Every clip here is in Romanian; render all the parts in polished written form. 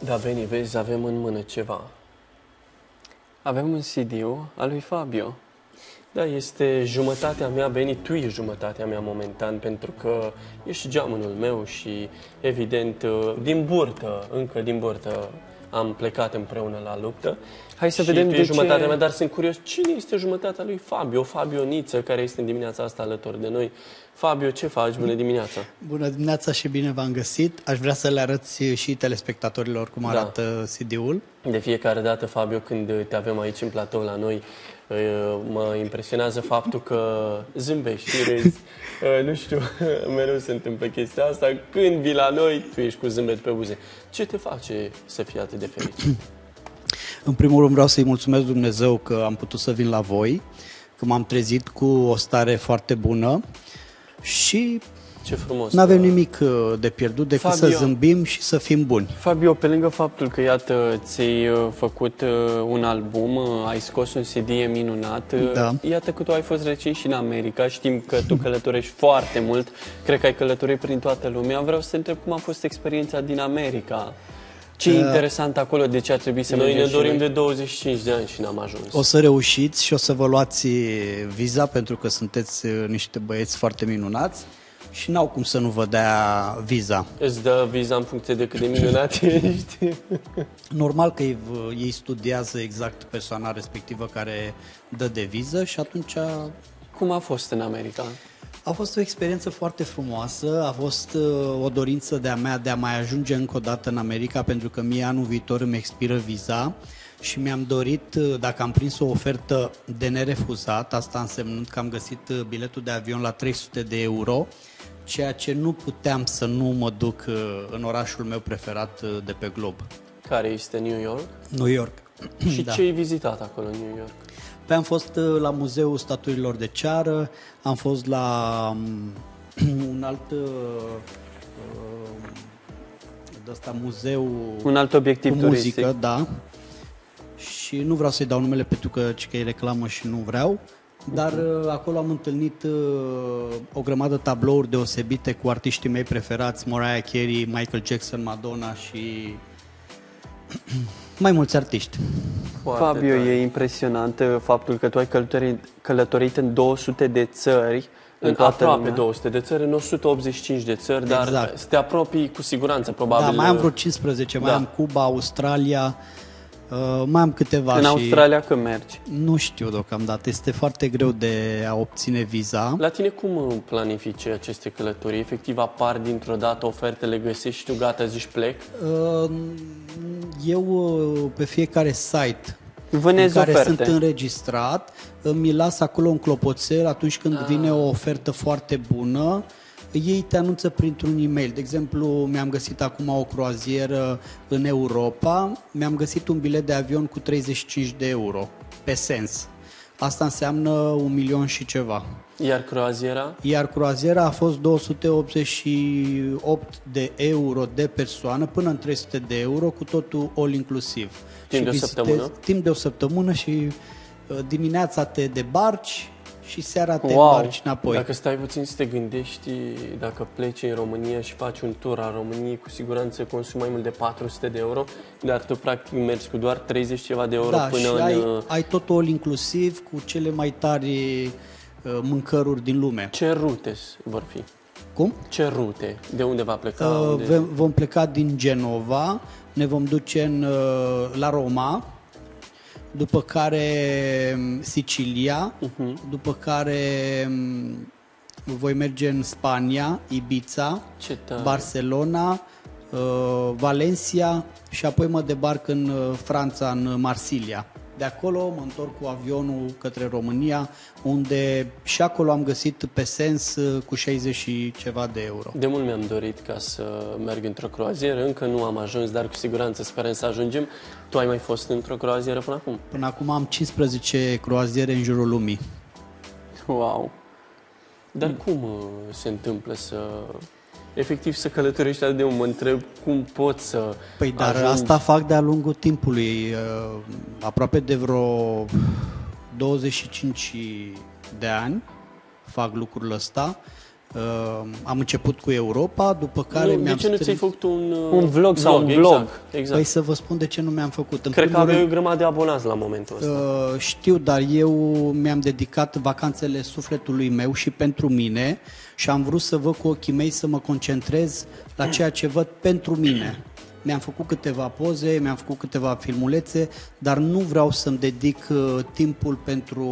Da, Beni, vezi, avem în mână ceva. Avem un CD-ul al lui Fabio. Da, este jumătatea mea, Beni, tu ești jumătatea mea momentan, pentru că ești geamănul meu și, evident, încă din burtă, am plecat împreună la luptă. Hai să și vedem tu de ești ce... jumătatea mea, dar sunt curios, cine este jumătatea lui Fabio? Fabio Niță, care este în dimineața asta alături de noi. Fabio, ce faci? Bună dimineața! Bună dimineața și bine v-am găsit. Aș vrea să le arăți și telespectatorilor cum arată CD-ul. De fiecare dată, Fabio, când te avem aici în platou la noi, mă impresionează faptul că zâmbești și râzi. Nu știu, mereu se întâmplă chestia asta. Când vii la noi, tu ești cu zâmbet pe buze. Ce te face să fii atât de fericit? În primul rând vreau să-i mulțumesc Dumnezeu că am putut să vin la voi, că m-am trezit cu o stare foarte bună și ce frumos. nu avem nimic de pierdut decât să zâmbim și să fim buni. Fabio, pe lângă faptul că, iată, ți-ai făcut un album, ai scos un CD minunat, da. Iată că tu ai fost recent și în America, știm că tu călătorești foarte mult, cred că ai călătorit prin toată lumea. Vreau să te întreb cum a fost experiența din America. Ce e interesant acolo, de ce a trebuit să mergem? Noi ne dorim de 25 de ani și n-am ajuns. O să reușiți și o să vă luați viza pentru că sunteți niște băieți foarte minunați și n-au cum să nu vă dea viza. Îți dă viza în funcție de cât de minunat ești? Normal că ei studiază exact persoana respectivă care dă de viză și atunci... Cum a fost în America? A fost o experiență foarte frumoasă, a fost o dorință de-a mea de a mai ajunge încă o dată în America, pentru că mie anul viitor îmi expiră viza și mi-am dorit, dacă am prins o ofertă de nerefuzat, asta însemnând că am găsit biletul de avion la 300 de euro, ceea ce nu puteam să nu mă duc în orașul meu preferat de pe glob. Care este New York? New York. Și ce ai vizitat acolo în New York? Păi am fost la Muzeul Statuilor de Ceară, am fost la un alt muzeu un alt obiectiv cu muzică, turistic. Da. Și nu vreau să-i dau numele pentru că e reclamă și nu vreau, dar acolo am întâlnit o grămadă tablouri deosebite cu artiștii mei preferați, Mariah Carey, Michael Jackson, Madonna și mai mulți artiști. Fabio, e impresionant faptul că tu ai călătorit în 200 de țări. În aproape 200 de țări, în 185 de țări, exact. Dar să te apropii cu siguranță, probabil. Da, mai am vreo 15, mai am Cuba, Australia, mai am câteva. În Australia când mergi? Nu știu deocamdată, este foarte greu de a obține viza. La tine cum planifici aceste călătorii? Efectiv apar dintr-o dată, ofertele găsești și tu gata, zici plec? Eu pe fiecare site Vânezi în care oferte. sunt înregistrat, îmi las acolo un clopoțel atunci când vine o ofertă foarte bună. Ei te anunță printr-un e-mail. De exemplu, mi-am găsit acum o croazieră în Europa, mi-am găsit un bilet de avion cu 35 de euro pe sens. Asta înseamnă 1 milion și ceva. Iar croaziera? Iar croaziera a fost 288 de euro de persoană până în 300 de euro, cu totul all inclusiv. Timp de o săptămână? Timp de o săptămână și dimineața te debarci și seara te înbarci înapoi. Dacă stai puțin să te gândești, dacă pleci în România și faci un tur al României, cu siguranță consumi mai mult de 400 de euro, dar tu practic mergi cu doar 30 ceva de euro până și în... ai totul all inclusiv cu cele mai tari mâncăruri din lume. Ce rute vor fi? Cum? Ce rute? De unde va pleca? Vom pleca din Genova, ne vom duce la Roma, după care Sicilia, după care voi merge în Spania, Ibiza, Barcelona, Valencia și apoi mă debarc în Franța, în Marsilia. De acolo mă întorc cu avionul către România, unde și acolo am găsit pe sens cu 60 și ceva de euro. De mult mi-am dorit ca să merg într-o croazieră, încă nu am ajuns, dar cu siguranță sperăm să ajungem. Tu ai mai fost într-o croazieră până acum? Până acum am 15 croaziere în jurul lumii. Wow! Dar cum se întâmplă efectiv să călătorești atât de mult? Mă întreb cum pot să Păi dar ajungi... asta fac de-a lungul timpului, aproape de vreo 25 de ani fac lucrul ăsta. Am început cu Europa, după care De ce nu ți-ai făcut un vlog sau un blog? Exact. Păi să vă spun de ce nu mi-am făcut. Cred că aveai o grămadă de abonați la momentul ăsta. Știu, dar eu mi-am dedicat vacanțele sufletului meu și pentru mine și am vrut să văd cu ochii mei, să mă concentrez la ceea ce văd pentru mine. Mi-am făcut câteva poze, mi-am făcut câteva filmulețe, dar nu vreau să-mi dedic timpul pentru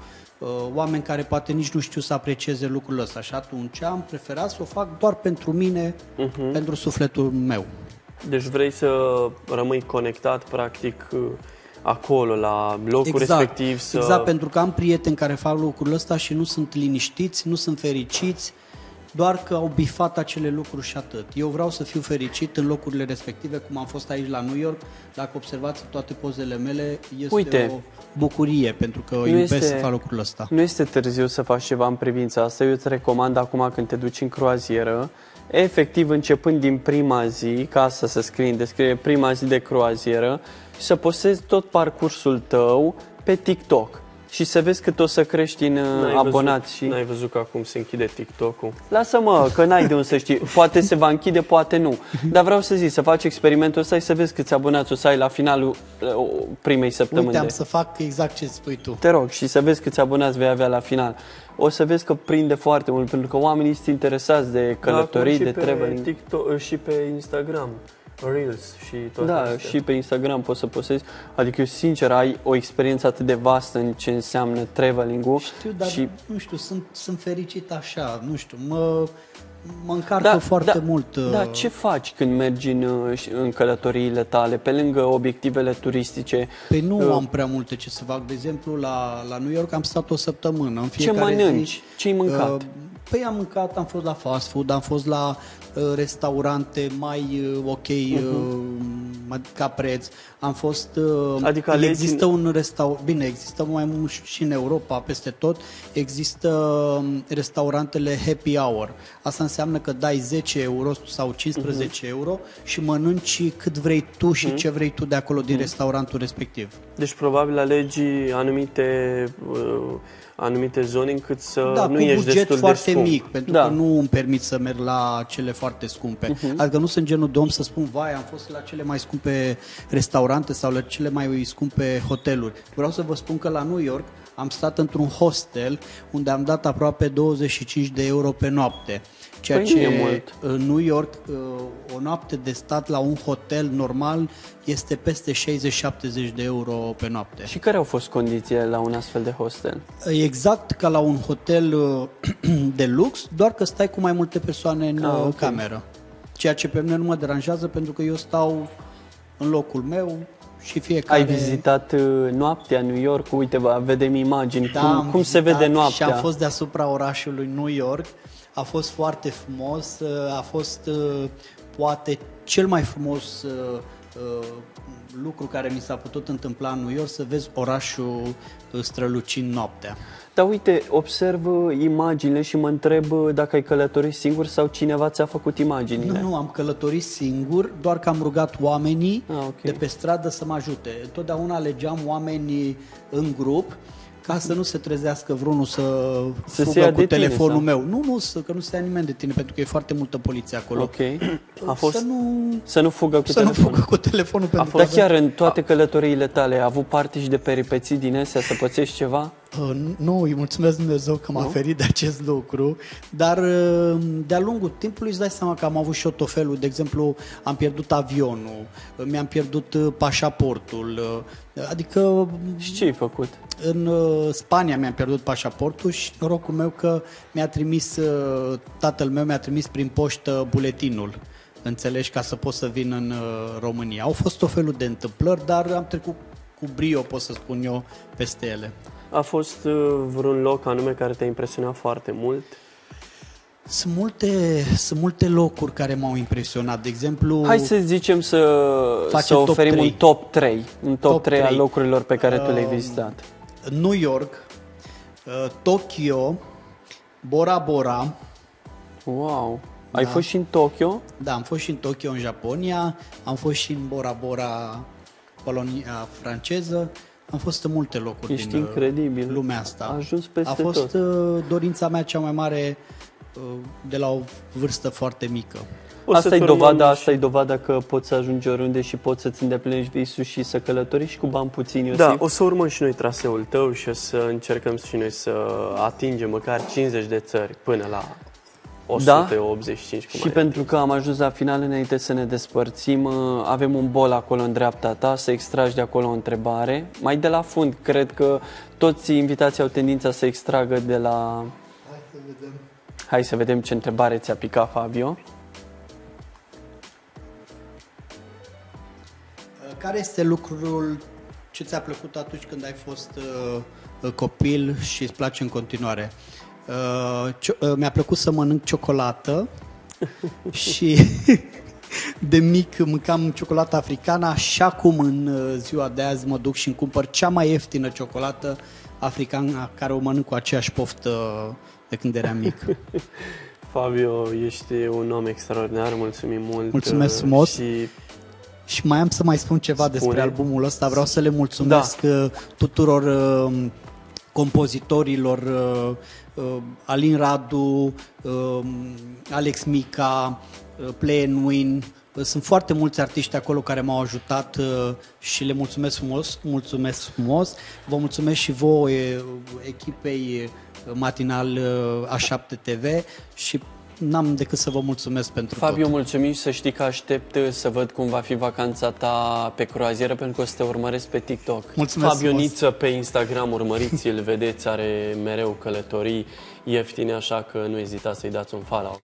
oameni care poate nici nu știu să aprecieze lucrul ăsta. Și atunci am preferat să o fac doar pentru mine, pentru sufletul meu. Deci vrei să rămâi conectat, practic, acolo, la locul respectiv. Exact, pentru că am prieteni care fac lucrul ăsta și nu sunt liniștiți, nu sunt fericiți, doar că au bifat acele lucruri și atât. Eu vreau să fiu fericit în locurile respective, cum am fost aici la New York. Dacă observați toate pozele mele, este o bucurie, pentru că iubesc să fac lucrul ăsta. Nu este târziu să faci ceva în privința asta. Eu îți recomand acum când te duci în croazieră, efectiv începând din prima zi, ca asta să scrie în descriere, prima zi de croazieră, și să postezi tot parcursul tău pe TikTok. Și să vezi cât o să crești în abonați. N-ai văzut că acum se închide TikTok-ul? Lasă-mă, că n-ai de unde să știi. Poate se va închide, poate nu. Dar vreau să zic, să faci experimentul ăsta și să vezi câți abonați o să ai la finalul primei săptămâni. Uite, am să fac exact ce spui tu. Te rog, și să vezi câți abonați vei avea la final. O să vezi că prinde foarte mult, pentru că oamenii sunt interesați de călătorii, de traveling. TikTok și pe Instagram. Reels și toate astea. Și pe Instagram poți să postezi. Adică eu, sincer, ai o experiență atât de vastă în ce înseamnă traveling-ul. Știu, dar nu știu, sunt fericit așa, nu știu, mă încarcă foarte mult. Da, ce faci când mergi în călătoriile tale, pe lângă obiectivele turistice? Păi nu am prea multe ce să fac. De exemplu, la New York am stat o săptămână. În fiecare ce mănânci? Ce-ai mâncat? Păi am mâncat, am fost la fast food, am fost la restaurante mai ok ca preț. Am fost... Adică există un restaurant... Bine, există mai mult și în Europa, peste tot. Există restaurantele happy hour. Asta înseamnă că dai 10 euro sau 15 euro și mănânci cât vrei tu și ce vrei tu de acolo din restaurantul respectiv. Deci probabil alegi anumite zone încât să nu ești destul de scump. Da, cu buget foarte mic, pentru că nu îmi permit să merg la cele foarte scumpe. Adică nu sunt genul de om să spun, vai, am fost la cele mai scumpe restaurante sau la cele mai scumpe hoteluri. Vreau să vă spun că la New York am stat într-un hostel unde am dat aproape 25 de euro pe noapte. Ceea ce în New York, o noapte de stat la un hotel normal este peste 60-70 de euro pe noapte. Și care au fost condițiile la un astfel de hostel? Exact ca la un hotel de lux, doar că stai cu mai multe persoane în cameră. Ceea ce pe mine nu mă deranjează, pentru că eu stau în locul meu și fiecare... Ai vizitat noaptea New York? Uite, vedem imagini. Da, cum se vede noaptea? Și am fost deasupra orașului New York. A fost foarte frumos, a fost poate cel mai frumos lucru care mi s-a putut întâmpla în New York, să vezi orașul strălucind noaptea. Dar uite, observ imaginile și mă întreb dacă ai călătorit singur sau cineva ți-a făcut imaginile. Nu, am călătorit singur, doar că am rugat oamenii de pe stradă să mă ajute. Întotdeauna alegeam oameni în grup, ca să nu se trezească vreunul să fugă cu telefonul meu. Nu, că nu se ia nimeni de tine, pentru că e foarte multă poliție acolo. Ok. Să nu fugă cu telefonul. Dar chiar în toate călătoriile tale, ai avut parte și de peripeții din astea, să pățești ceva? Nu, îi mulțumesc Dumnezeu că m-a ferit de acest lucru, dar de-a lungul timpului îți dai seama că am avut și eu tot felul. De exemplu, am pierdut avionul, mi-am pierdut pașaportul, adică... Și ce ai făcut? În Spania mi-am pierdut pașaportul și norocul meu că tatăl meu mi-a trimis prin poștă buletinul, înțelegi, ca să pot să vin în România. Au fost tot felul de întâmplări, dar am trecut cu brio, pot să spun eu, peste ele. A fost vreun loc anume care te-a impresionat foarte mult? Sunt multe locuri care m-au impresionat. De exemplu... Hai să zicem să oferim un top 3. Un top 3 al locurilor pe care tu le-ai vizitat. New York, Tokyo, Bora Bora. Wow! Ai fost și în Tokyo? Da, am fost și în Tokyo, în Japonia. Am fost și în Bora Bora, colonia franceză. Am fost în multe locuri din lumea asta. A ajuns peste tot. A fost dorința mea cea mai mare de la o vârstă foarte mică. Asta e dovada că poți să ajungi oriunde și poți să-ți îndeplinești visul și să călătoriști cu bani puțini, Iosif. Da, o să urmăm și noi traseul tău și o să încercăm și noi să atingem măcar 50 de țări până la 185. Și pentru că am ajuns la final, înainte să ne despărțim, avem un bol acolo în dreapta ta, să extragi de acolo o întrebare. Mai de la fund, cred că toți invitații au tendința să extragă de la... Hai să vedem ce întrebare ți-a picat, Fabio. Care este lucrul ce ți-a plăcut atunci când ai fost copil și îți place în continuare? Mi-a plăcut să mănânc ciocolată și de mic mâncam ciocolată africană și acum în ziua de azi mă duc și îmi cumpăr cea mai ieftină ciocolată africană care o mănânc cu aceeași poftă de când eram mic. Fabio, ești un om extraordinar, mulțumim mult. Mulțumesc frumos. Și mai am să mai spun ceva despre albumul ăsta. Vreau să le mulțumesc tuturor compozitorilor, Alin Radu, Alex Mica, Play and Win. Sunt foarte mulți artiști acolo care m-au ajutat și le mulțumesc frumos. Mulțumesc frumos. Vă mulțumesc și vouă, echipei matinal A7 TV și n-am decât să vă mulțumesc pentru Fabio, tot. mulțumim și să știi că aștept să văd cum va fi vacanța ta pe croazieră, pentru că o să te urmăresc pe TikTok. Mulțumesc Fabio Niță pe Instagram, urmăriți-l, vedeți, are mereu călătorii ieftine, așa că nu ezitați să-i dați un follow.